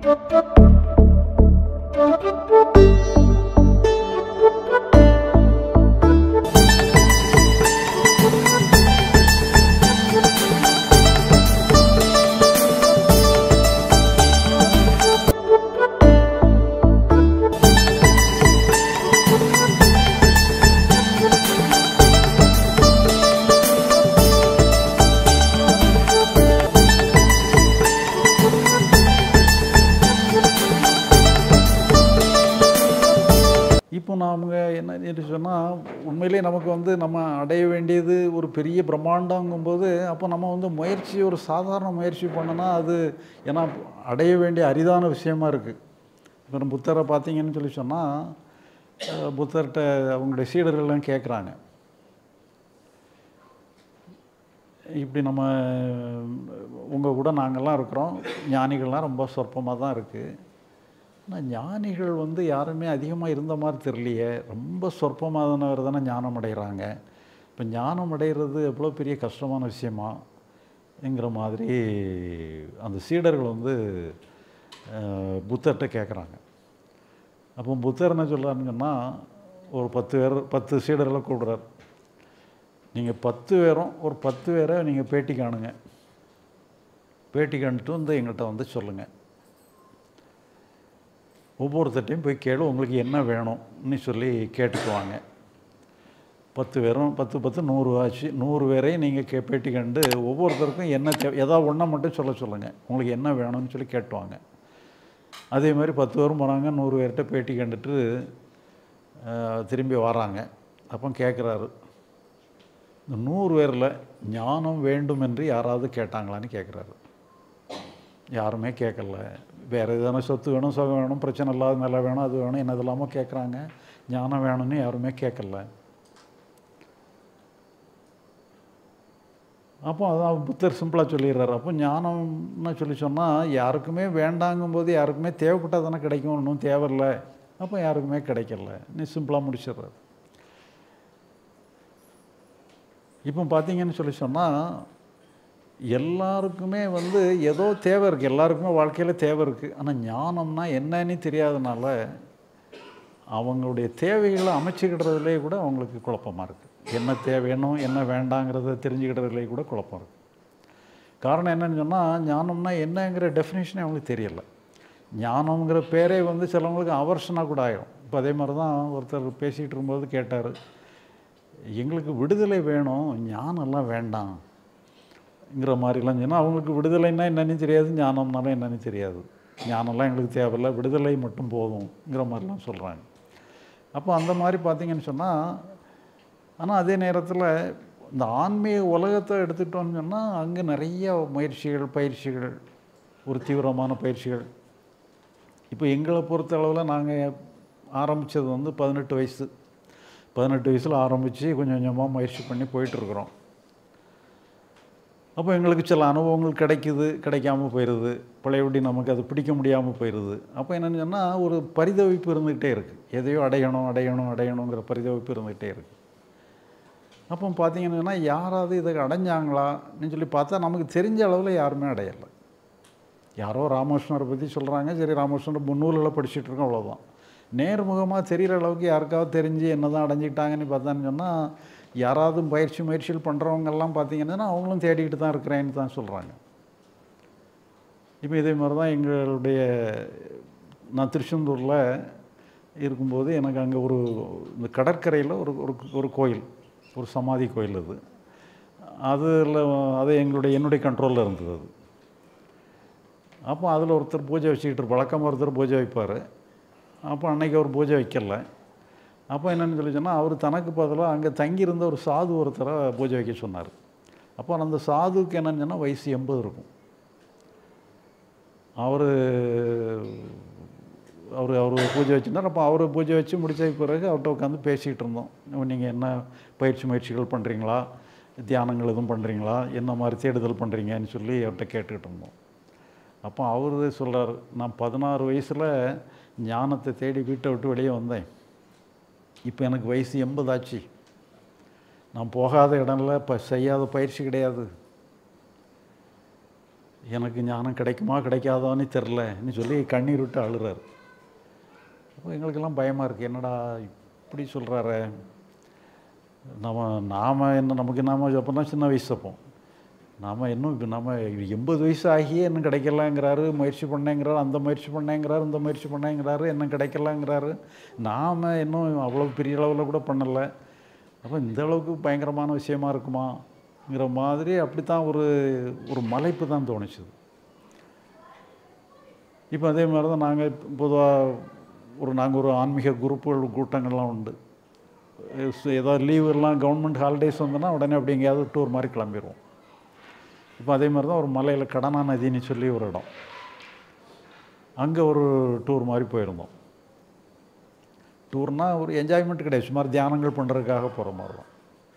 இப்போ நாம் என்ன சொன்னால் உண்மையிலே நமக்கு வந்து நம்ம அடைய வேண்டியது ஒரு பெரிய பிரம்மாண்டங்கும்போது அப்போ நம்ம வந்து முயற்சி ஒரு சாதாரண முயற்சி பண்ணோன்னா அது ஏன்னா அடைய வேண்டிய அரிதான விஷயமா இருக்குது. இப்போ நம்ம புத்தரை பார்த்தீங்கன்னு சொல்லி சொன்னால் புத்தர்கிட்ட அவங்களுடைய சீடர்கள்லாம் கேட்குறாங்க, இப்படி நம்ம உங்கள் கூட நாங்கள்லாம் இருக்கிறோம், ஞானிகள்லாம் ரொம்ப சொற்பமாக தான் இருக்குது, ஆனால் ஞானிகள் வந்து யாருமே அதிகமாக இருந்த மாதிரி தெரியலையே, ரொம்ப சொற்பமானவர் தானே ஞானம் அடைகிறாங்க, இப்போ ஞானம் அடைகிறது எவ்வளோ பெரிய கஷ்டமான விஷயமாங்கிற மாதிரி அந்த சீடர்கள் வந்து புத்தர்கிட்ட கேட்குறாங்க. அப்போ புத்தர் என்ன சொல்கிறாருங்கன்னா, ஒரு 10 சீடர்களை கூடுறார், நீங்கள் 10 பேரும் ஒரு 10 பேரை நீங்கள் பேட்டி காணுங்க, பேட்டி காணிட்டு வந்து எங்கள்கிட்ட வந்து சொல்லுங்கள், ஒவ்வொருத்தட்டையும் போய் கேளு உங்களுக்கு என்ன வேணும்னு சொல்லி கேட்டுக்குவாங்க. 10 பேரும் 10 100 ஆச்சு, 100 பேரையும் நீங்கள் பேட்டி கண்டு ஒவ்வொருத்தருக்கும் என்ன ஏதாவது ஒன்றை மட்டும் சொல்லுங்கள், உங்களுக்கு என்ன வேணும்னு சொல்லி கேட்டுவாங்க. அதே மாதிரி 10 பேரும் போகிறாங்க, 100 பேர்கிட்ட பேட்டி கண்டுட்டு திரும்பி வராங்க. அப்போ கேட்குறாரு, இந்த 100 பேரில் ஞானம் வேண்டும் என்று யாராவது கேட்டாங்களான்னு கேட்குறாரு. யாருமே கேட்கல. வேறு எதான சொத்து வேணும், சுகம் வேணும், பிரச்சனை இல்லாத நிலை வேணும், அது வேணும், என்ன இதெல்லாமோ கேட்குறாங்க, ஞானம் வேணும்னு யாருமே கேட்கல. அப்போ அதான் புத்தர் சிம்பிளாக சொல்லிடுறாரு. அப்போ ஞானம்னு சொல்லி சொன்னால் யாருக்குமே வேண்டாங்கும்போது யாருக்குமே தேவைப்பட்டால் தானே கிடைக்கும், ஒன்றும் தேவையில்லை, அப்போ யாருக்குமே கிடைக்கல, நீ சிம்பிளாக முடிச்சிடுறாரு. இப்போ பார்த்தீங்கன்னு சொல்லி சொன்னால் எல்லாருக்குமே வந்து ஏதோ தேவை இருக்குது, எல்லாருக்குமே வாழ்க்கையில் தேவை இருக்குது, ஆனால் ஞானம்னா என்னன்னு தெரியாதனால அவங்களுடைய தேவைகளை அமைச்சிக்கிடுறதுலே கூட அவங்களுக்கு குழப்பமாக இருக்குது. என்ன தேவையணும் என்ன வேண்டாங்கிறத தெரிஞ்சுக்கிடுறதுலே கூட குழப்பம் இருக்குது. காரணம் என்னன்னு சொன்னால் ஞானம்னா என்னங்கிற டெஃபினேஷனே அவங்களுக்கு தெரியலை. ஞானங்கிற பேரே வந்து சிலவங்களுக்கு அவர்ஷனாக கூட ஆகிடும். இப்போ அதே மாதிரி தான் ஒருத்தர் பேசிகிட்டு இருக்கும்போது கேட்டார், எங்களுக்கு விடுதலை வேணும், ஞானம்லாம் வேண்டாம்ங்கிற மாதிரிலாம் சொன்னால் அவங்களுக்கு விடுதலைன்னா என்னன்னு தெரியாது, ஞானம்னாலும் என்னன்னு தெரியாது, ஞானம்லாம் எங்களுக்கு தேவையில்லை, விடுதலை மட்டும் போதுங்கிற மாதிரிலாம் சொல்கிறாங்க. அப்போ அந்த மாதிரி பார்த்திங்கன்னு சொன்னால், ஆனால் அதே நேரத்தில் இந்த ஆன்மீக உலகத்தை எடுத்துக்கிட்டோன்னு சொன்னால் அங்கே நிறைய முயற்சிகள் பயிற்சிகள், ஒரு தீவிரமான பயிற்சிகள். இப்போ எங்களை பொறுத்த அளவில் நாங்கள் ஆரம்பித்தது வந்து 18 வயசு, 18 வயசில் ஆரம்பித்து கொஞ்சம் கொஞ்சமாக முயற்சி பண்ணி போயிட்டுருக்குறோம். அப்போ எங்களுக்கு சில அனுபவங்கள் கிடைக்குது, கிடைக்காமல் போயிடுது, பழையபடி நமக்கு அது பிடிக்க முடியாமல் போயிடுது. அப்போ என்னென்னு சொன்னால் ஒரு பரிதவிப்பு இருந்துக்கிட்டே இருக்குது, எதையோ அடையணுங்கிற பரிதவிப்பு இருந்துக்கிட்டே இருக்குது. அப்போ பார்த்தீங்கன்னா யாராவது இதை அடைஞ்சாங்களான்னு சொல்லி பார்த்தா நமக்கு தெரிஞ்ச அளவில் யாருமே அடையலை. யாரோ ராமகிருஷ்ணரை பற்றி சொல்கிறாங்க, சரி ராமகிருஷ்ணர் முன்னூலில் படிச்சுட்டு இருக்கோம், அவ்வளோதான். நேர்முகமாக தெரிகிற அளவுக்கு யாருக்காவது தெரிஞ்சு என்ன தான் அடைஞ்சிக்கிட்டாங்கன்னு பார்த்தான்னு சொன்னால் யாராவது முயற்சிகள் பண்ணுறவங்கெல்லாம் பார்த்திங்கன்னா அவங்களும் தேடிக்கிட்டு தான் இருக்கிறேன்னு தான் சொல்கிறாங்க. இப்போ இதே மாதிரி தான் எங்களுடைய நான் திருச்செந்தூரில் இருக்கும்போது எனக்கு அங்கே இந்த கடற்கரையில் ஒரு கோயில், ஒரு சமாதி கோயில், அது என்னுடைய கண்ட்ரோலில் இருந்தது அது. அப்போ அதில் ஒருத்தர் பூஜை வச்சுக்கிட்டு வழக்கமாக ஒருத்தர் பூஜை வைப்பார். அப்போ அன்றைக்கி அவர் பூஜை வைக்கலை. அப்போ என்னென்னு சொல்லி சொன்னால் அவர் தனக்கு பதிலாக அங்கே தங்கியிருந்த ஒரு சாது ஒருத்தரை பூஜை வைக்க சொன்னார். அப்போ அந்த சாதுவுக்கு என்னென்னு சொன்னால் வயசு 80 இருக்கும். அவர் பூஜை வச்சுருந்தார். அப்போ அவர் பூஜை வச்சு முடித்த பிறகு அவர்கிட்ட உட்காந்து பேசிகிட்டு இருந்தோம். நீங்கள் என்ன முயற்சிகள் பண்ணுறீங்களா, தியானங்கள் எதுவும் பண்ணுறீங்களா, என்ன மாதிரி தேடுதல் பண்ணுறீங்கன்னு சொல்லி அவர்கிட்ட கேட்டுக்கிட்டு இருந்தோம். அப்போ அவர் சொல்கிறார், நான் 16 வயசில் ஞானத்தை தேடி வீட்டை விட்டு வெளியே வந்தேன், இப்போ எனக்கு வயசு 80 ஆச்சு, நான் போகாத இடம்ல செய்யாத பயிற்சி கிடையாது, எனக்கு ஞானம் கிடைக்குமா கிடைக்காதான்னு தெரிலன்னு சொல்லி கண்ணீர் விட்டு அழுறாரு. அப்போ எங்களுக்கெல்லாம் பயமாக இருக்குது, என்னடா இப்படி சொல்கிறாரு. நாம் என்ன நமக்கு அப்போ தான் சின்ன வயசு. அப்போ நாம் இன்னும் இப்போ நம்ம 80 வயசு ஆகியே இன்னும் கிடைக்கலங்கிறாரு. முயற்சி பண்ணேங்கிறாரு, அந்த முயற்சி பண்ணேங்கிறாரு, இந்த முயற்சி பண்ணேங்கிறாரு, இன்னும் கிடைக்கலங்கிறாரு. நாம் இன்னும் அவ்வளோ பெரிய அளவில் கூட பண்ணலை. அப்போ இந்த அளவுக்கு பயங்கரமான விஷயமா இருக்குமாங்கிற மாதிரி அப்படித்தான் ஒரு மலைப்பு தான் தோணுச்சுது. இப்போ அதே மாதிரி தான் நாங்கள் பொதுவாக நாங்கள் ஒரு ஆன்மீக குரூப்புகள் கூட்டங்கள்லாம் உண்டு. ஏதாவது லீவெல்லாம் கவர்மெண்ட் ஹாலிடேஸ் வந்தோன்னா உடனே அப்படி எங்கேயாவது டூர் மாதிரி கிளம்பிடுவோம். இப்போ அதே மாதிரி தான் ஒரு மலையில் கடனா நதின்னு சொல்லி ஒரு இடம், அங்கே ஒரு டூர் மாதிரி போயிருந்தோம். டூர்னால் ஒரு என்ஜாய்மெண்ட் கிடையாது, சுமார் தியானங்கள் பண்ணுறதுக்காக போகிற மாதிரி தான்.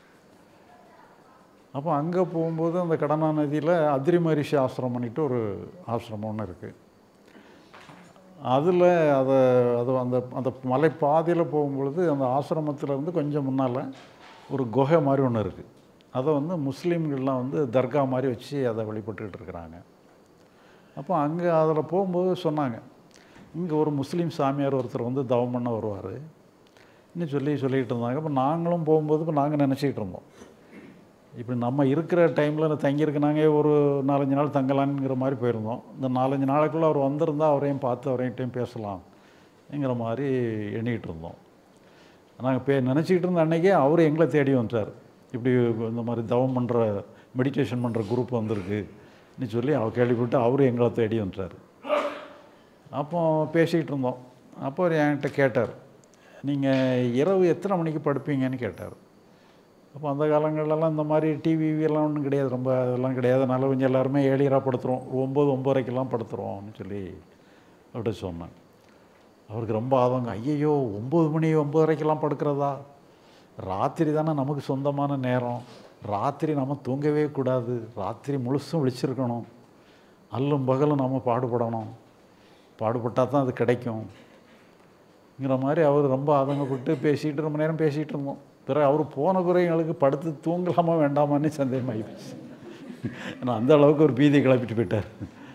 அப்போ அங்கே போகும்போது அந்த கடனா நதியில் அதிரி மகரிஷி ஆசிரமம் பண்ணிட்டு ஒரு ஆசிரமம் ஒன்று இருக்குது. அதில் அது அந்த அந்த மலை பாதையில் போகும்பொழுது அந்த ஆசிரமத்திலேருந்து கொஞ்சம் முன்னால் ஒரு குகை மாதிரி ஒன்று இருக்குது. அதை முஸ்லீம்கள்லாம் தர்கா மாதிரி வச்சு அதை வழிபட்டுக்கிட்டு இருக்கிறாங்க. அப்போ அங்கே அதில் போகும்போது சொன்னாங்க, இங்கே ஒரு முஸ்லீம் சாமியார் ஒருத்தர் தவம் பண்ண வருவார் இன்னும் சொல்லிக்கிட்டு இருந்தாங்க. இப்போ நாங்களும் போகும்போது இப்போ நாங்கள் நினச்சிக்கிட்டு இருந்தோம், இப்படி நம்ம இருக்கிற டைமில் தங்கியிருக்கு, நாங்கள் ஒரு 4-5 நாள் தங்கலான்ங்கிற மாதிரி போயிருந்தோம். இந்த 4-5 நாளைக்குள்ளே அவர் வந்திருந்தால் அவரையும் பார்த்து அவரையும் பேசலாம்ங்கிற மாதிரி எண்ணிக்கிட்டு இருந்தோம். நாங்கள் நினச்சிக்கிட்டு இருந்த அன்றைக்கே அவர் எங்களை தேடி வந்துட்டார். இப்படி இந்த மாதிரி தவம் பண்ணுற மெடிடேஷன் பண்ணுற குரூப் வந்திருக்குன்னு சொல்லி அவர் கேள்விப்பட்டு அவரும் எங்களை தேடி வந்துட்டார். அப்போ பேசிக்கிட்டு இருந்தோம். அப்போ அவர் என்கிட்ட கேட்டார், நீங்கள் இரவு எத்தனை மணிக்கு படுப்பீங்கன்னு கேட்டார். அப்போ அந்த காலங்களெல்லாம் இந்த மாதிரி டிவிவியெல்லாம் ஒன்றும் கிடையாது, ரொம்ப அதெல்லாம் கிடையாது. அதனால் கொஞ்சம் எல்லாருமே ஏழியராக படுத்துகிறோம், 9-9:30 படுத்துகிறோம்னு சொல்லி அவர்கிட்ட சொன்னேன். அவருக்கு ரொம்ப ஆதங்கம், ஐயையோ 9 மணி 9:30 படுக்கிறதா, ராத்திரி தானே நமக்கு சொந்தமான நேரம், ராத்திரி நம்ம தூங்கவே கூடாது, ராத்திரி முழுசும் விழிச்சிருக்கணும், அல்லும் பகலும் நம்ம பாடுபட்டால் தான் அது கிடைக்கும்ங்கிற மாதிரி அவர் ரொம்ப ஆதங்கப்பட்டு பேசிகிட்டு ரொம்ப நேரம் பேசிகிட்டு இருந்தோம். பிறகு அவர் போன பிறகு எங்களுக்கு படுத்து தூங்கலாமா வேண்டாமான்னு சந்தேகமாகிடுச்சு. ஏன்னா அந்த அளவுக்கு ஒரு பீதி கிளப்பிட்டு போயிட்டார்.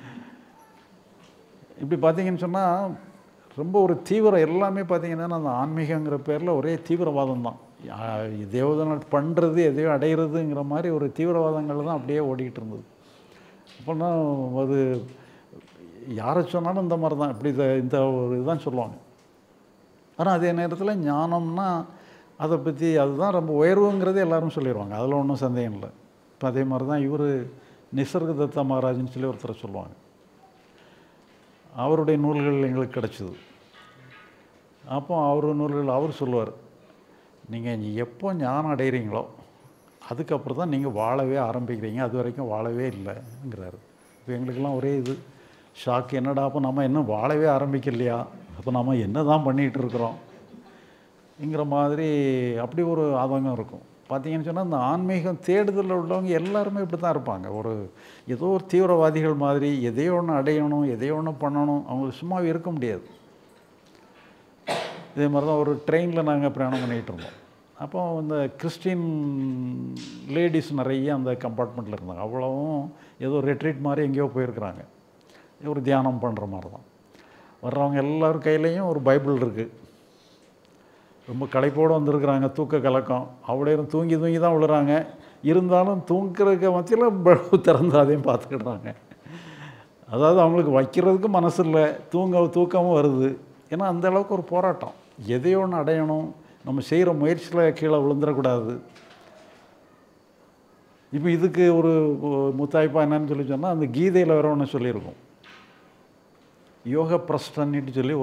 இப்படி பார்த்தீங்கன்னு சொன்னால் ரொம்ப ஒரு தீவிரம் எல்லாமே பார்த்தீங்கன்னா அந்த ஆன்மீகங்கிற பேரில் ஒரே தீவிரவாதம் தான். எதையோ பண்ணுறது எதையோ அடைகிறதுங்கிற மாதிரி ஒரு தீவிரவாதங்கள் தான் அப்படியே ஓடிக்கிட்டு இருந்தது. அப்போனா அது யாரை சொன்னாலும் இந்த மாதிரி தான், இப்படி இந்த ஒரு இதுதான் சொல்லுவாங்க. ஆனால் அதே நேரத்தில் ஞானம்னா அதை பற்றி அதுதான் ரொம்ப உயர்வுங்கிறது எல்லோரும் சொல்லிடுவாங்க, அதில் ஒன்றும் சந்தேகம் இல்லை. இப்போ அதே மாதிரி தான் இவர் நிசர்க தத்தா மகாராஜ்னு சொல்லி ஒருத்தரை சொல்லுவாங்க. அவருடைய நூல்கள் எங்களுக்கு கிடச்சிது. அப்போ அவர் சொல்லுவார், நீங்கள் எப்போ ஞானம் அடைகிறீங்களோ அதுக்கப்புறம் தான் நீங்கள் வாழவே ஆரம்பிக்கிறீங்க, அது வரைக்கும் வாழவே இல்லைங்கிறாரு. இப்போ எங்களுக்கெல்லாம் ஒரே இது ஷாக், என்னடா அப்போ நம்ம இன்னும் வாழவே ஆரம்பிக்கலையா, அப்போ நம்ம என்ன தான் பண்ணிகிட்டு இருக்கிறோம்ங்கிற மாதிரி அப்படி ஒரு ஆதங்கம் இருக்கும். பார்த்தீங்கன்னு சொன்னால் இந்த ஆன்மீகம் தேடுதலில் உள்ளவங்க எல்லாருமே இப்படி தான் இருப்பாங்க. ஏதோ ஒரு தீவிரவாதிகள் மாதிரி எதையோ ஒன்று அடையணும், எதையோ ஒன்று பண்ணணும், அவங்களுக்கு சும்மாவே இருக்க முடியாது. இதே மாதிரி தான் ஒரு ட்ரெயினில் நாங்கள் பிரயாணம் பண்ணிகிட்டு இருந்தோம். அப்போ இந்த கிறிஸ்டின் லேடிஸ் நிறைய அந்த கம்பார்ட்மெண்ட்டில் இருந்தாங்க. அவ்வளவும் ஏதோ ரெட்ரீட் மாதிரி எங்கேயோ போயிருக்கிறாங்க, ஒரு தியானம் பண்ணுற மாதிரி தான். வர்றவங்க எல்லோரும் கையிலையும் ஒரு பைபிள் இருக்குது. ரொம்ப களைப்போடு வந்திருக்கிறாங்க, தூக்க கலக்கம், அவ்வளோ தூங்கி தான் விழுறாங்க. இருந்தாலும் தூங்குறதுக்கு மத்தியில் திறந்து அதையும் பார்த்துக்கிடுறாங்க. அதாவது அவங்களுக்கு வைக்கிறதுக்கு மனசு இல்லை, தூக்கமும் வருது. ஏன்னா அந்தளவுக்கு ஒரு போராட்டம், எதையோ ஒன்று அடையணும், நம்ம செய்கிற முயற்சியில் கீழே விழுந்துடக்கூடாது. இப்போ இதுக்கு ஒரு முத்தாய்ப்பாக என்னன்னு சொல்லி சொன்னால், அந்த கீதையில் வேறு ஒன்று சொல்லியிருக்கோம், யோக பிரஸ்டன்னிட்டு சொல்லி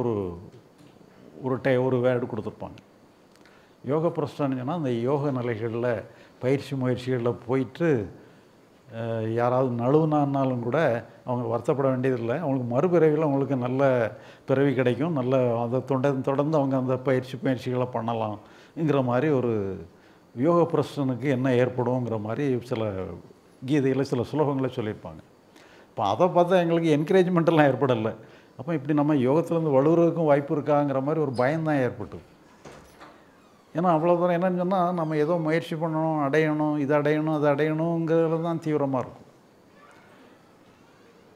ஒரு வேர்டு கொடுத்துருப்பாங்க. யோக பிரஸ்டன்னு சொன்னால் அந்த யோக நிலைகளில் பயிற்சி முயற்சிகளில் போயிட்டு யாராவது நழுவுனாலும் கூட அவங்க வருத்தப்பட வேண்டியதில்லை, அவங்களுக்கு மறுபிறவியில் அவங்களுக்கு நல்ல பிறவி கிடைக்கும், நல்ல அதை தொடர்ந்து அவங்க அந்த பயிற்சிகளை பண்ணலாம்ங்கிற மாதிரி ஒரு யோக பிரஸ்டனுக்கு என்ன ஏற்படுங்கிற மாதிரி சில கீதையில் சில சுலோகங்களை சொல்லியிருப்பாங்க. இப்போ அதை பார்த்தா எங்களுக்கு என்கரேஜ்மெண்ட்டெல்லாம் ஏற்படலை. அப்போ இப்படி நம்ம யோகத்துலேருந்து வலுவுறதுக்கும் வாய்ப்பு இருக்காங்கிற மாதிரி ஒரு பயம்தான் ஏற்பட்டு. ஏன்னா அவ்வளோ தூரம் என்னன்னு சொன்னால் நம்ம ஏதோ முயற்சி பண்ணணும், அடையணும், இது அடையணும், அது அடையணுங்கிறதுல தான் தீவிரமாக இருக்கும்.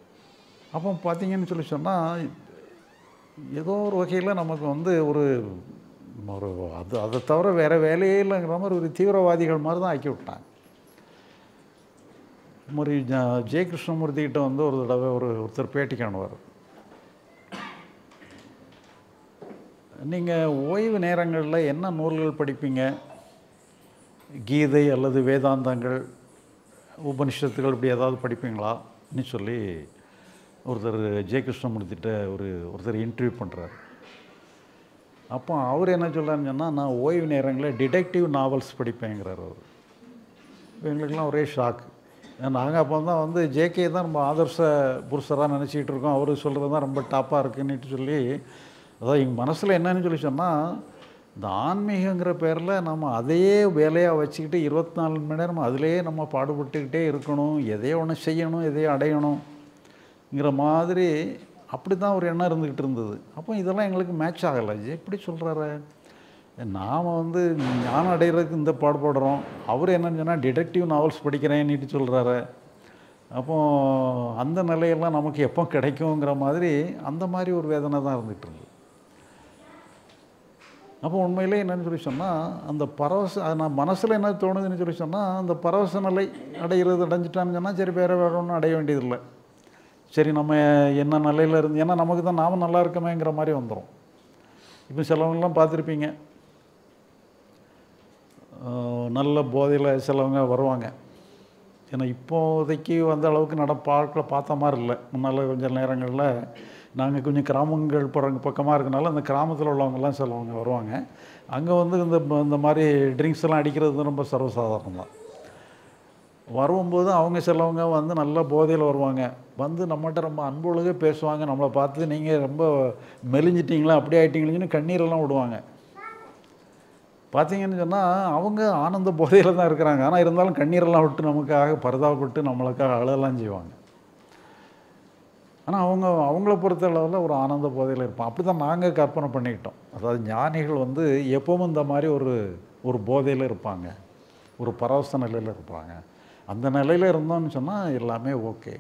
அப்போ பார்த்தீங்கன்னு சொல்லி சொன்னால் ஏதோ ஒரு வகையில் நமக்கு வந்து ஒரு ஒரு அதை தவிர வேறு வேலையே இல்லைங்கிற மாதிரி ஒரு தீவிரவாதிகள் மாதிரி தான் ஆக்கி விட்டாங்க. மாதிரி ஜெய கிருஷ்ணமூர்த்திகிட்ட வந்து ஒரு தடவை ஒருத்தர் பேட்டி காணுவார். நீங்கள் ஓய்வு நேரங்களில் என்ன நூல்கள் படிப்பீங்க? கீதை அல்லது வேதாந்தங்கள், உபனிஷத்துகள் இப்படி ஏதாவது படிப்பீங்களான்னு சொல்லி ஒருத்தர் ஜெய கிருஷ்ணமூர்த்திகிட்ட ஒருத்தர் இன்டர்வியூ பண்ணுறாரு. அப்போ அவர் என்ன சொல்கிறாருன்னு சொன்னால், நான் ஓய்வு நேரங்களில் டிடெக்டிவ் நாவல்ஸ் படிப்பேங்கிறார் அவர். எங்களுக்கெல்லாம் ஒரே ஷாக்கு. நாங்கள் அப்போ தான் வந்து ஜேகே தான் நம்ம ஆதர்ச புருஷராக நினச்சிக்கிட்டு இருக்கோம், அவர் சொல்கிறது தான் ரொம்ப டாப்பாக இருக்குன்னுட்டு சொல்லி, அதாவது எங்கள் மனசில் என்னன்னு சொல்லி சொன்னால், இந்த ஆன்மீகங்கிற பேரில் நம்ம அதையே வேலையாக வச்சுக்கிட்டு 24 மணி நேரம் அதிலே நம்ம பாடுபட்டுக்கிட்டே இருக்கணும், எதையோ ஒன்று செய்யணும், எதையோ அடையணுங்கிற மாதிரி அப்படி தான் ஒரு எண்ணம் இருந்துக்கிட்டு இருந்தது. அப்போ இதெல்லாம் எங்களுக்கு மேட்ச் ஆகலை. எப்படி சொல்கிறாரு, நாம் வந்து ஞானம் அடைகிறதுக்கு இந்த பாடுபடுறோம், அவர் என்னன்னு சொன்னால் டிடெக்டிவ் நாவல்ஸ் படிக்கிறேன்னுட்டு சொல்கிறாரு. அப்போது அந்த நிலையெல்லாம் நமக்கு எப்போ கிடைக்குங்கிற மாதிரி அந்த மாதிரி ஒரு வேதனை தான் இருந்துகிட்டு இருந்தது. அப்போ உண்மையிலே என்னன்னு சொல்லி சொன்னால், அந்த நான் மனசில் என்ன தோணுதுன்னு சொல்லி சொன்னால், அந்த பரவச நிலை அடைஞ்சிட்டான்னு சொன்னால் சரி வேறு ஒன்றும் அடைய வேண்டியதில்லை, சரி நம்ம என்ன நிலையில் இருந்து, ஏன்னா நமக்கு தான் நாம் நல்லா இருக்கமேங்கிற மாதிரி வந்துடும். இப்போ சிலவங்கெல்லாம் பார்த்துருப்பீங்க, நல்ல போதையில் சிலவங்க வருவாங்க. ஏன்னா இப்போதைக்கு வந்த அளவுக்கு பார்த்த மாதிரி இல்லை. முன்னால் கொஞ்சம் நேரங்களில் நாங்கள் கொஞ்சம் கிராமங்கள் பக்கமாக இருக்கனால அந்த கிராமத்தில் உள்ளவங்கெல்லாம் சிலவங்க வருவாங்க. அங்கே வந்து இந்த மாதிரி ட்ரிங்க்ஸ் எல்லாம் அடிக்கிறது ரொம்ப சர்வசாதாரணம் தான். வரும்போது அவங்க சிலவங்க வந்து நல்ல போதையில் வருவாங்க, வந்து நம்மகிட்ட ரொம்ப அன்பொழுக பேசுவாங்க, நம்மளை பார்த்து நீங்கள் ரொம்ப மெலிஞ்சிட்டிங்களா அப்படி ஆகிட்டீங்களேன்னு கண்ணீரெல்லாம் விடுவாங்க. பார்த்தீங்கன்னு சொன்னால் அவங்க ஆனந்த போதையில் தான் இருக்கிறாங்க, ஆனால் இருந்தாலும் கண்ணீரெல்லாம் விட்டு நமக்காக பரிதாபப்பட்டு நம்மளுக்காக அழலாம் செய்வாங்க. ஆனால் அவங்கள பொறுத்த அளவில் ஒரு ஆனந்த போதையில் இருப்போம். அப்படி தான் நாங்கள் கற்பனை பண்ணிக்கிட்டோம். அதாவது ஞானிகள் வந்து எப்பவும் இந்த மாதிரி ஒரு போதையில் இருப்பாங்க, ஒரு பரவச நிலையில் இருப்பாங்க. அந்த நிலையில் இருந்தோம்னு சொன்னால் எல்லாமே ஓகே.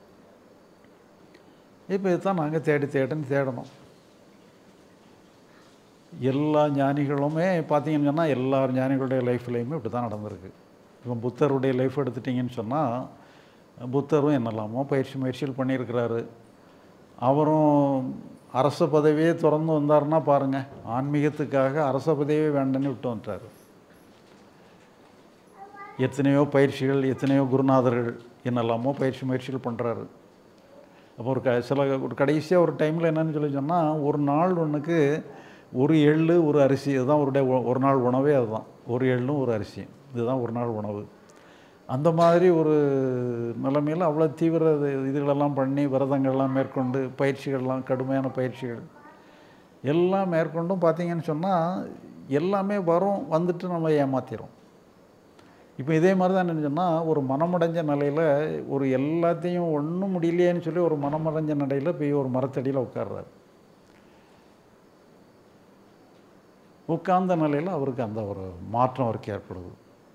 இப்போ இதுதான் நாங்கள் தேடணும். எல்லா ஞானிகளுமே பார்த்தீங்கன்னு சொன்னால் எல்லா ஞானிகளுடைய லைஃப்லேயுமே இப்படி தான் நடந்திருக்கு. இப்போ புத்தருடைய லைஃப் எடுத்துட்டிங்கன்னு சொன்னால், புத்தரும் என்னெல்லாமோ முயற்சிகள் பண்ணியிருக்கிறாரு. அவரும் அரச பதவியே திறந்து வந்தாருன்னா பாருங்கள், ஆன்மீகத்துக்காக அரச பதவியே வேண்டன்னு விட்டு வந்துட்டார். எத்தனையோ பயிற்சிகள், எத்தனையோ குருநாதர்கள் என்னெல்லாமோ முயற்சிகள் பண்ணுறாரு. அப்போ ஒரு கடைசியாக ஒரு டைமில் என்னன்னு சொல்லி சொன்னால், ஒரு நாள் ஒன்றுக்கு ஒரு எள்ளு ஒரு அரிசி, இதுதான் ஒரு நாள் உணவே. அதுதான் ஒரு எள்ளும் ஒரு அரிசி, இதுதான் ஒரு நாள் உணவு. அந்த மாதிரி ஒரு நிலைமையில் அவ்வளோ தீவிர இதுகளெல்லாம் பண்ணி விரதங்கள்லாம் மேற்கொண்டு பயிற்சிகள்லாம் கடுமையான பயிற்சிகள் எல்லாம் மேற்கொண்டும் பார்த்தீங்கன்னு சொன்னால் எல்லாமே வந்துட்டு நம்ம ஏமாற்றிடும். இப்போ இதே மாதிரி தான் என்ன சொன்னால், ஒரு மனமடைஞ்ச நிலையில் ஒரு எல்லாத்தையும் ஒன்றும் முடியலையேன்னு சொல்லி ஒரு மனமடைஞ்ச நிலையில் போய் ஒரு மரத்தடியில் உட்கார்றாரு. உட்கார்ந்த நிலையில் அவருக்கு அந்த ஒரு மாற்றம் அவருக்கு ஏற்படுது.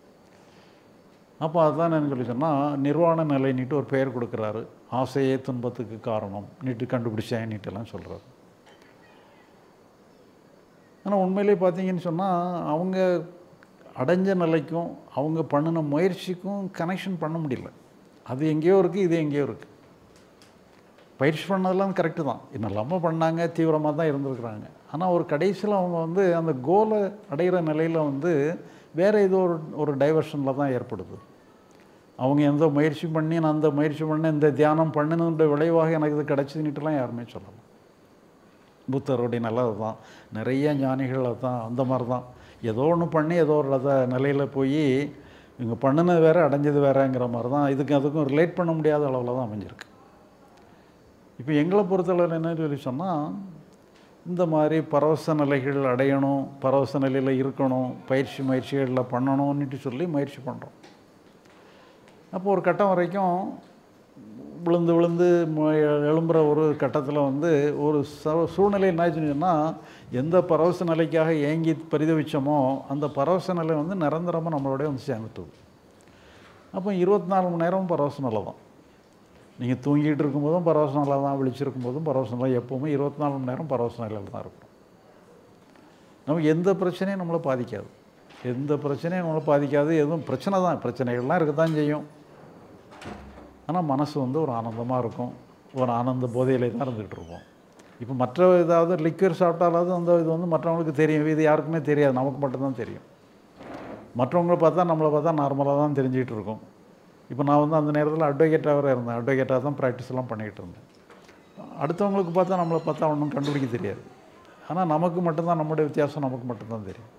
அப்போ அதுதான் என்ன சொல்லி சொன்னால், நிர்வாண நிலைன்னுட்டு ஒரு பெயர் கொடுக்குறாரு. ஆசையே துன்பத்துக்கு காரணம் நீட்டு கண்டுபிடிச்சேன் நீட்டெல்லாம் சொல்கிறார். ஆனால் உண்மையிலே பார்த்தீங்கன்னு சொன்னால், அவங்க அடைஞ்ச நிலைக்கும் அவங்க பண்ணின முயற்சிக்கும் கனெக்ஷன் பண்ண முடியல. அது எங்கேயோ இருக்குது, இது எங்கேயோ இருக்குது. பயிற்சி பண்ணதெல்லாம் கரெக்டு தான், என்னெல்லாமோ பண்ணாங்க, தீவிரமாக தான் இருந்திருக்கிறாங்க. ஆனால் ஒரு கடைசியில் அவங்க வந்து அந்த கோலை அடைகிற நிலையில் வந்து வேறு ஏதோ ஒரு டைவர்ஷனில் தான் ஏற்படுது. அவங்க எந்த முயற்சி பண்ணி நான் அந்த முயற்சி பண்ண இந்த தியானம் பண்ணினுன்ற விளைவாக எனக்கு இது கிடச்சிதுன்னுட்டுலாம் யாருமே சொல்லலாம். புத்தருடைய நல்லது தான், நிறைய ஞானிகள் தான் அந்த மாதிரி தான் ஏதோ ஒன்று பண்ணி ஏதோ ஒரு நிலையில் போய் இவங்க பண்ணினது வேறு அடைஞ்சது வேறுங்கிற மாதிரி தான். அதுக்கும் ரிலேட் பண்ண முடியாத அளவில் தான் அமைஞ்சிருக்கு. இப்போ எங்களை பொறுத்தளவில் என்ன சொல்லி சொன்னால், இந்த மாதிரி பரவச நிலைகள் அடையணும், பரவச நிலையில் இருக்கணும், முயற்சிகளில் பண்ணணும்னுட்டு சொல்லி முயற்சி பண்ணுறோம். அப்போ ஒரு கட்டம் வரைக்கும் விழுந்து எழும்புகிற ஒரு கட்டத்தில் வந்து ஒரு சூழ்நிலை என்னாச்சுன்னு சொன்னால், எந்த பரவச நிலைக்காக ஏங்கி பரிதவிச்சோமோ அந்த பரவச நிலை வந்து நிரந்தரமாக நம்மளோடய வந்து சேர்ந்துட்டுது. அப்போ 24 மணி நேரமும் பரவச நிலை தான். நீங்கள் தூங்கிட்டு இருக்கும்போதும் பரவச நிலை தான், விழிச்சிருக்கும் போதும் பரவச நிலை, எப்போவுமே 24 மணி நேரம் பரவச நிலையில் தான் இருக்கும். நமக்கு எந்த பிரச்சனையும் நம்மளை பாதிக்காது, எந்த பிரச்சனையும் நம்மளை பாதிக்காது. எதுவும் பிரச்சனை தான், பிரச்சனைகள்லாம் இருக்க தான் செய்யும். ஆனால் மனசு வந்து ஒரு ஆனந்தமாக இருக்கும், ஒரு ஆனந்த போதையிலே தான் இருந்துகிட்டு இருப்போம். இப்போ மற்ற ஏதாவது லிக்விட் சாப்பிட்டாலாவது அந்த இது வந்து மற்றவங்களுக்கு தெரியும், இது யாருக்குமே தெரியாது, நமக்கு மட்டும்தான் தெரியும். மற்றவங்கள பார்த்தா நம்மளை பார்த்தா நார்மலாக தான் தெரிஞ்சிகிட்டு இருக்கும். இப்போ நான் வந்து அந்த நேரத்தில் அட்வொகேட்டாக இருந்தேன், அட்வொகேட்டாக தான் ப்ராக்டிஸ்லாம் பண்ணிகிட்டு இருந்தேன். அடுத்தவங்களுக்கு பார்த்தா நம்மளை பார்த்தா ஒன்றும் கண்டுபிடிக்க தெரியாது. ஆனால் நமக்கு மட்டும்தான், நம்முடைய வித்தியாசம் நமக்கு மட்டும்தான் தெரியும்.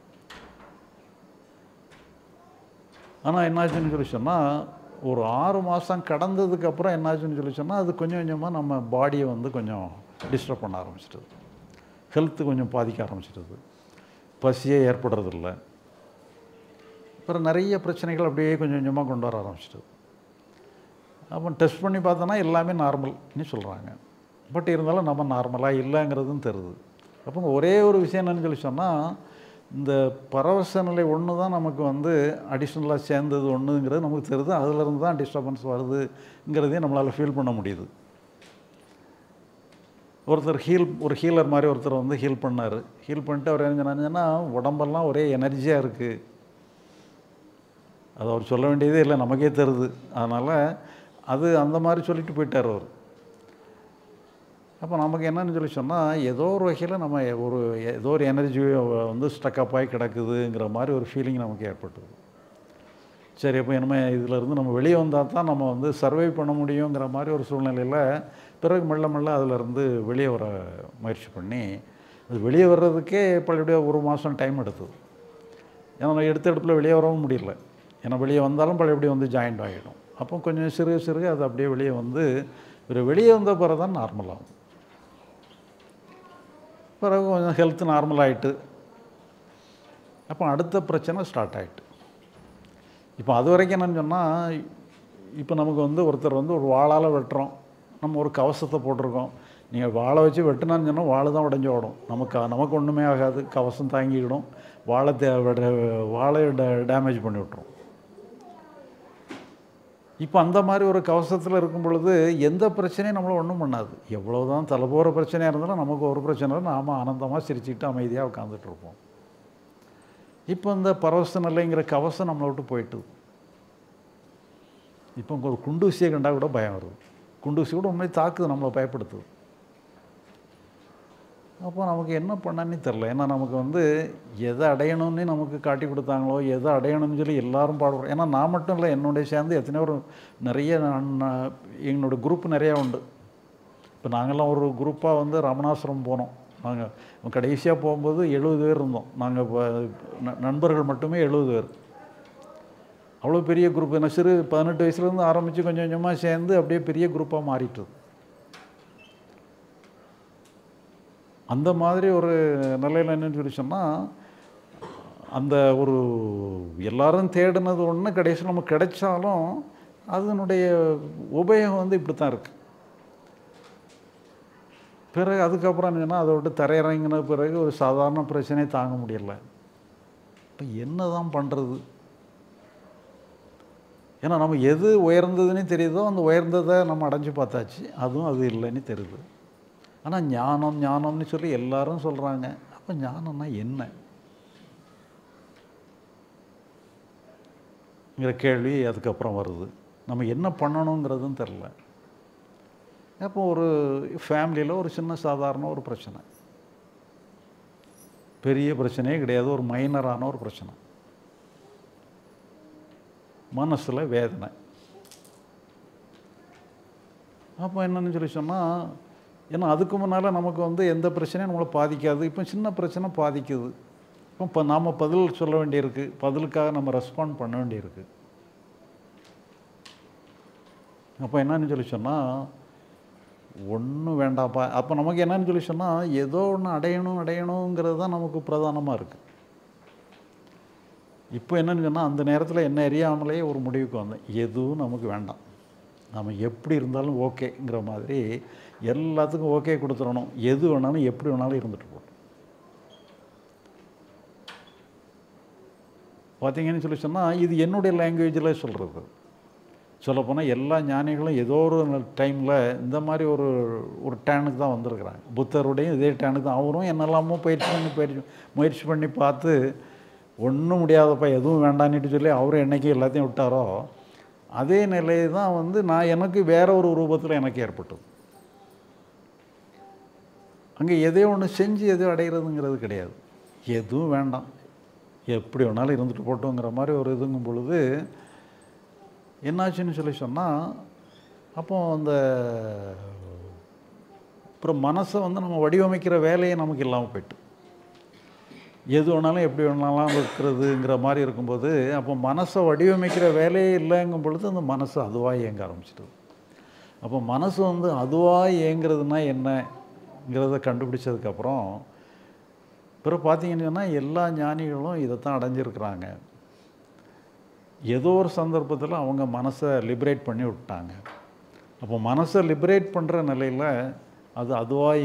ஆனால் என்னாச்சுன்னு சொல்லி சொன்னால், ஒரு 6 மாதம் கடந்ததுக்கப்புறம் என்னாச்சுன்னு சொல்லி சொன்னால், அது கொஞ்சம் கொஞ்சமாக நம்ம பாடியை வந்து கொஞ்சம் டிஸ்டர்ப் பண்ண ஆரம்பிச்சிட்டது, ஹெல்த்து கொஞ்சம் பாதிக்க ஆரம்பிச்சிட்டது, பசியே ஏற்படுறதில்ல. அப்புறம் நிறைய பிரச்சனைகள் அப்படியே கொஞ்சம் கொஞ்சமாக கொண்டு வர ஆரம்பிச்சிட்டது. அப்போ டெஸ்ட் பண்ணி பார்த்தோன்னா எல்லாமே நார்மல்னு சொல்கிறாங்க. பட் இருந்தாலும் நம்ம நார்மலாக இல்லைங்கிறதும் தெரியுது. அப்போ ஒரே ஒரு விஷயம் என்னன்னு சொல்லி சொன்னால், இந்த பரவச நிலை ஒன்று தான் நமக்கு வந்து அடிஷ்னலாக சேர்ந்தது ஒன்றுங்கிறது நமக்கு தெரியுது. அதிலிருந்து தான் டிஸ்டர்பன்ஸ் வருதுங்கிறதையும் நம்மளால் ஃபீல் பண்ண முடியுது. ஒருத்தர் ஒரு ஹீலர் மாதிரி ஒருத்தர் வந்து ஹீல் பண்ணார். ஹீல் பண்ணிட்டு அவர் என்ன சொன்னாங்கன்னா, உடம்பெல்லாம் ஒரே எனர்ஜியாக இருக்குது. அது அவர் சொல்ல வேண்டியதே இல்லை, நமக்கே தருது. அதனால் அது அந்த மாதிரி சொல்லிட்டு போயிட்டார் அவர். அப்போ நமக்கு என்னன்னு சொல்லி சொன்னால், ஏதோ ஒரு வகையில் நம்ம ஏதோ ஒரு எனர்ஜி வந்து ஸ்டக்கப் ஆகி கிடக்குதுங்கிற மாதிரி ஒரு ஃபீலிங் நமக்கு ஏற்பட்டுது. சரி, அப்போ இனிமேல் இதிலேருந்து நம்ம வெளியே வந்தால் தான் நம்ம வந்து சர்வைவ் பண்ண முடியுங்கிற மாதிரி ஒரு சூழ்நிலையில் பிறகு மெல்ல மெல்ல அதிலேருந்து வெளியே வர முயற்சி பண்ணி, அது வெளியே வர்றதுக்கே பழையபடியாக 1 மாதம் டைம் எடுத்தது. ஏன்னா நான் எடுத்த இடத்துல வெளியே வரவும் முடியல. ஏன்னா வெளியே வந்தாலும் பழையபடி வந்து ஜாயிண்ட் ஆகிடும். அப்போ கொஞ்சம் சிறுக அது அப்படியே வெளியே வந்து வெளியே வந்த பிறகு தான் நார்மலாகும். பிறகு கொஞ்சம் ஹெல்த் நார்மல் ஆகிட்டு, அப்போ அடுத்த பிரச்சனை ஸ்டார்ட் ஆகிட்டு. இப்போ அது வரைக்கும் என்னன்னு சொன்னால், இப்போ நமக்கு வந்து ஒருத்தர் வந்து ஒரு வாளால் வெட்டுறோம், நம்ம ஒரு கவசத்தை போட்டிருக்கோம். நீங்கள் வாழை வச்சு வெட்டினான்னு சொன்னால் வாழை தான் உடஞ்சி ஓடும், நமக்கு ஒன்றுமே ஆகாது, கவசம் தாங்கிக்கிடும், வாழை டேமேஜ் பண்ணி விட்டுரும். இப்போ அந்த மாதிரி ஒரு கவசத்தில் இருக்கும் பொழுது எந்த பிரச்சனையும் நம்மளை ஒன்றும் பண்ணாது. எவ்வளோ தான் தலை போகிற பிரச்சனையாக இருந்தாலும் நமக்கு ஒரு பிரச்சனை இல்லை, நாம் ஆனந்தமாக சிரிச்சுக்கிட்டு அமைதியாக உட்காந்துட்டு இருப்போம். இப்போ இந்த பரவச நிலைங்கிற கவசம் நம்மளை விட்டு போயிட்டு, இப்போ ஒரு குண்டூசியை கண்டால் கூட பயம் வருது. குண்டூசி கூட உண்மையை தாக்குது, நம்மளை பயப்படுத்துது. அப்போ நமக்கு என்ன பண்ணான்னு தெரில. ஏன்னா நமக்கு வந்து எதை அடையணும்னு நமக்கு காட்டி கொடுத்தாங்களோ, எதை அடையணும்னு சொல்லி எல்லாரும் பாடுறோம். ஏன்னா நான் மட்டும் இல்லை, என்னுடைய சேர்ந்து எத்தனையோ நிறைய எங்களோட குரூப் நிறையா உண்டு. இப்போ நாங்கள்லாம் ஒரு குரூப்பாக வந்து ரமணாசிரமம் போனோம். நாங்கள் கடைசியாக போகும்போது 70 பேர் இருந்தோம். நாங்கள் இப்போ நண்பர்கள் மட்டுமே 70 பேர். அவ்வளோ பெரிய குரூப். ஏன்னா 18 வயசுலேருந்து ஆரம்பித்து கொஞ்சம் கொஞ்சமாக சேர்ந்து அப்படியே பெரிய குரூப்பாக மாறிட்டுது. அந்த மாதிரி ஒரு நிலையில் என்னன்னு சொல்லி சொன்னால், அந்த ஒரு எல்லாரும் தேடினது ஒன்று கடைசியில் நமக்கு கிடைச்சாலும் அதனுடைய உபயோகம் வந்து இப்படி தான் இருக்குது. பிறகு அதுக்கப்புறம் என்னன்னா, அதை விட்டு தரையிறங்கின பிறகு ஒரு சாதாரண பிரச்சனையை தாங்க முடியலை. இப்போ என்ன தான் பண்ணுறது? ஏன்னா நம்ம எது உயர்ந்ததுன்னு தெரியுதோ அந்த உயர்ந்ததை நம்ம அடைஞ்சு பார்த்தாச்சு, அதுவும் அது இல்லைன்னு தெரியுது. ஆனால் ஞானம்னு சொல்லி எல்லாரும் சொல்கிறாங்க. அப்போ ஞானம்னா என்னங்கிற கேள்வி அதுக்கப்புறம் வருது. நம்ம என்ன பண்ணணுங்கிறதும் தெரில. அப்போ ஒரு ஃபேமிலியில் ஒரு சின்ன சாதாரண ஒரு பிரச்சனை, பெரிய பிரச்சனையே கிடையாது, ஒரு மைனரான ஒரு பிரச்சனை, மனசில் வேதனை. அப்போ என்னன்னு சொல்லி சொன்னால், ஏன்னா அதுக்கு முன்னால் நமக்கு வந்து எந்த பிரச்சனையும் நம்மளை பாதிக்காது. இப்போ சின்ன பிரச்சனை பாதிக்குது. இப்போ நாம் பதில் சொல்ல வேண்டியிருக்கு, பதிலுக்காக நம்ம ரெஸ்பாண்ட் பண்ண வேண்டியிருக்கு. அப்போ என்னன்னு சொல்லி சொன்னால், ஒன்றும் வேண்டாப்பா. அப்போ நமக்கு என்னன்னு சொல்லி சொன்னால், ஏதோ ஒன்று அடையணுங்கிறது தான் நமக்கு பிரதானமாக இருக்குது. இப்போ என்னன்னு சொன்னால், அந்த நேரத்தில் என்ன அறியாமலே ஒரு முடிவுக்கு வந்தேன், எதுவும் நமக்கு வேண்டாம், நம்ம எப்படி இருந்தாலும் ஓகேங்கிற மாதிரி எல்லாத்துக்கும் ஓகே கொடுத்துடணும், எது வேணாலும் எப்படி வேணாலும் இருந்துட்டு போகணும். பார்த்தீங்கன்னு சொல்லி சொன்னால், இது என்னுடைய லாங்குவேஜில் சொல்கிறது. சொல்லப்போனால் எல்லா ஞானிகளும் ஏதோ ஒரு டைமில் இந்த மாதிரி ஒரு டேனுக்கு தான் வந்திருக்கிறாங்க. புத்தருடையும் இதே டேனுக்கு தான். அவரும் என்னெல்லாமோ முயற்சி பண்ணி பார்த்து ஒன்றும் முடியாதப்பா எதுவும் வேண்டான்னுட்டு சொல்லி அவரும் என்னைக்கு எல்லாத்தையும் விட்டாரோ அதே நிலையை தான் வந்து எனக்கு வேற ஒரு ரூபத்தில் எனக்கு ஏற்பட்டது. அங்கே எதையோ ஒன்று செஞ்சு எதையோ அடைகிறதுங்கிறது கிடையாது. எதுவும் வேண்டாம், எப்படி வேணாலும் இருந்துட்டு போட்டோங்கிற மாதிரி ஒரு இதுங்கும் பொழுது என்னாச்சுன்னு சொல்லி சொன்னால், அப்போ அந்த அப்புறம் மனசை வந்து நம்ம வடிவமைக்கிற வேலையை நமக்கு இல்லாமல் போய்ட்டு, எது வேணாலும் எப்படி வேணாலும் இருக்கிறதுங்கிற மாதிரி இருக்கும்போது, அப்போ மனசை வடிவமைக்கிற வேலையே இல்லைங்கும் பொழுது அந்த மனசு அதுவாக இயங்க ஆரம்பிச்சிடுது. அப்போ மனசு வந்து அதுவாக இயங்கிறதுனா என்னங்கிறத கண்டுபிடிச்சதுக்கப்புறம் பிறகு பார்த்தீங்கன்னு சொன்னால் எல்லா ஞானிகளும் இதைத்தான் அடைஞ்சிருக்கிறாங்க. ஏதோ ஒரு சந்தர்ப்பத்தில் அவங்க மனசை லிபரேட் பண்ணி விட்டாங்க. அப்போ மனசை லிபரேட் பண்ணுற நிலையில் அது அதுவாக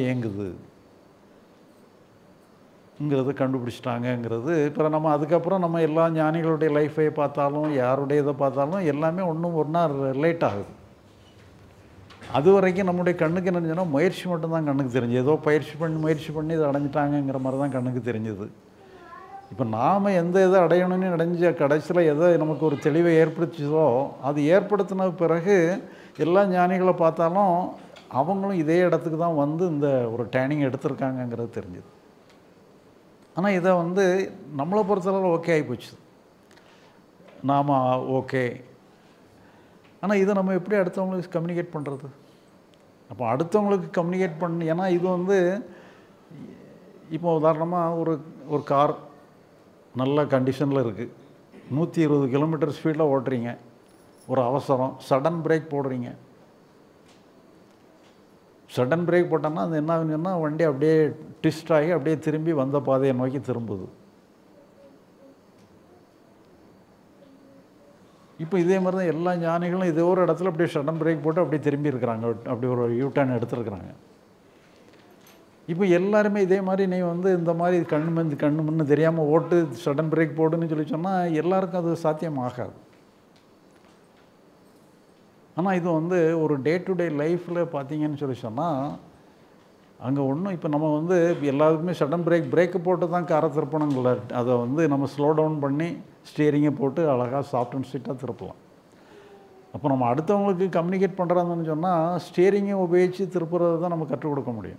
இயங்குதுங்கிறத கண்டுபிடிச்சிட்டாங்கங்கிறது. இப்போ நம்ம அதுக்கப்புறம் நம்ம எல்லா ஞானிகளுடைய லைஃபை பார்த்தாலும் யாருடைய இதை பார்த்தாலும் எல்லாமே ஒன்றா ரிலேட் ஆகுது. அது வரைக்கும் நம்முடைய கண்ணுக்கு என்ன சொன்னால் முயற்சி மட்டும்தான் கண்ணுக்கு தெரிஞ்சு, ஏதோ முயற்சி பண்ணி இதை அடைஞ்சிட்டாங்கங்கிற மாதிரி தான் கண்ணுக்கு தெரிஞ்சுது. இப்போ நாம் எந்த இதை அடையணும்னு அடைஞ்ச கடைசியில் எதை நமக்கு ஒரு தெளிவை ஏற்படுத்திச்சதோ அது ஏற்படுத்தின பிறகு எல்லா ஞானிகளை பார்த்தாலும் அவங்களும் இதே இடத்துக்கு தான் வந்து இந்த ஒரு ட்ரைனிங் எடுத்திருக்காங்கங்கிறது தெரிஞ்சுது. ஆனால் இதை வந்து நம்மளை பொறுத்தளவில் ஓகே ஆகிப்போச்சு, நாம் ஓகே. ஆனால் இதை நம்ம எப்படி அடுத்தவங்களுக்கு கம்யூனிகேட் பண்ணுறது? அப்போ அடுத்தவங்களுக்கு கம்யூனிகேட் பண்ணி, ஏன்னா இது வந்து இப்போ உதாரணமாக ஒரு கார் நல்ல கண்டிஷனில் இருக்குது, 120 கிலோமீட்டர் ஸ்பீடில் ஓட்டுறீங்க, ஒரு அவசரம் சடன் பிரேக் போடுறீங்க. சடன் பிரேக் போட்டோன்னா அது என்ன ஆகுதுன்னா வண்டி அப்படியே ட்விஸ்ட் ஆகி அப்படியே திரும்பி வந்த பாதையை நோக்கி திரும்புது. இப்போ இதே மாதிரி தான் எல்லா ஞானிகளும் இதே ஒரு இடத்துல அப்படியே சடன் பிரேக் போட்டு அப்படியே திரும்பி இருக்கிறாங்க, அப்படி ஒரு யூட்டர்ன் எடுத்துருக்குறாங்க. இப்போ எல்லாருமே இதே மாதிரி நீ வந்து இந்த மாதிரி கண்ணு முன்னு தெரியாமல் ஓட்டு சடன் பிரேக் போடுன்னு சொல்லி சொன்னால் எல்லாருக்கும் அது சாத்தியம் ஆகாது. ஆனால் இது வந்து ஒரு டே டு டே லைஃப்பில் பார்த்தீங்கன்னு சொல்லி சொன்னால் அங்கே ஒன்றும் இப்போ நம்ம வந்து எல்லாருக்குமே சடன் பிரேக்கு போட்டு தான் காரை திருப்பணுங்கள, அதை வந்து நம்ம ஸ்லோ டவுன் பண்ணி ஸ்டியரிங்கை போட்டு அழகாக சாஃப்ட் அண்ட் ஸ்வீட்டாக திருப்பலாம். அப்போ நம்ம அடுத்தவங்களுக்கு கம்யூனிகேட் பண்ணுறாங்கன்னு சொன்னால் ஸ்டியரிங்கை உபயோகித்து திருப்புறது தான் நம்ம கற்றுக் கொடுக்க முடியும்.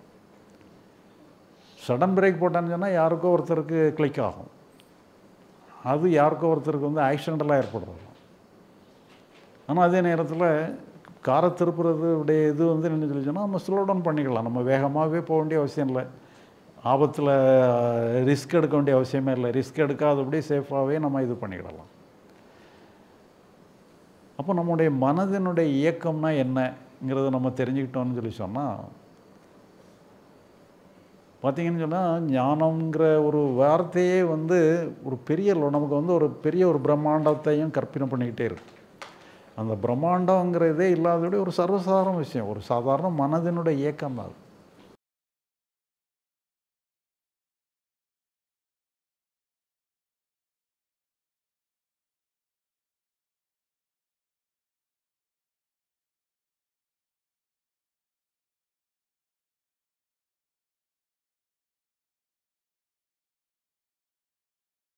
சடன் பிரேக் போட்டான்னு சொன்னால் யாருக்கோ ஒருத்தருக்கு கிளிக் ஆகும், அது யாருக்கோ ஒருத்தருக்கு வந்து ஆக்சிடென்டலாக ஏற்படுறது. ஆனால் அதே நேரத்தில் காரை திருப்புறதுடைய இது வந்து என்ன சொல்லி சொன்னால் நம்ம ஸ்லோ டவுன் பண்ணிக்கலாம், நம்ம வேகமாகவே போக வேண்டிய அவசியம் இல்லை, ஆபத்தில் ரிஸ்க் எடுக்க வேண்டிய அவசியமே இல்லை, ரிஸ்க் எடுக்காதபடி சேஃபாகவே நம்ம இது பண்ணிக்கிடலாம். அப்போ நம்முடைய மனதினுடைய இயக்கம்னா என்னங்கிறத நம்ம தெரிஞ்சுக்கிட்டோம்னு சொல்லி சொன்னால் பார்த்திங்கன்னு சொன்னால் ஞானங்கிற ஒரு வார்த்தையே வந்து ஒரு பெரிய நமக்கு வந்து ஒரு பெரிய ஒரு பிரம்மாண்டத்தையும் கற்பனை பண்ணிக்கிட்டே இருக்கு. அந்த பிரம்மாண்டங்கிறதே இல்லாதபடி ஒரு சர்வசாதாரண விஷயம், ஒரு சாதாரண மனதினுடைய இயக்கம் தான்.